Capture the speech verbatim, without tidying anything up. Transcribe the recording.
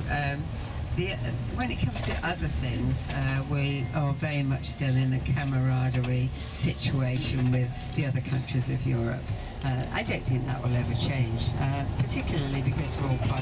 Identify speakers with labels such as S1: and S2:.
S1: Um, the, when it comes to other things, uh, we are very much still in a camaraderie situation with the other countries of Europe. Uh, I don't think that will ever change, uh, particularly because we're all part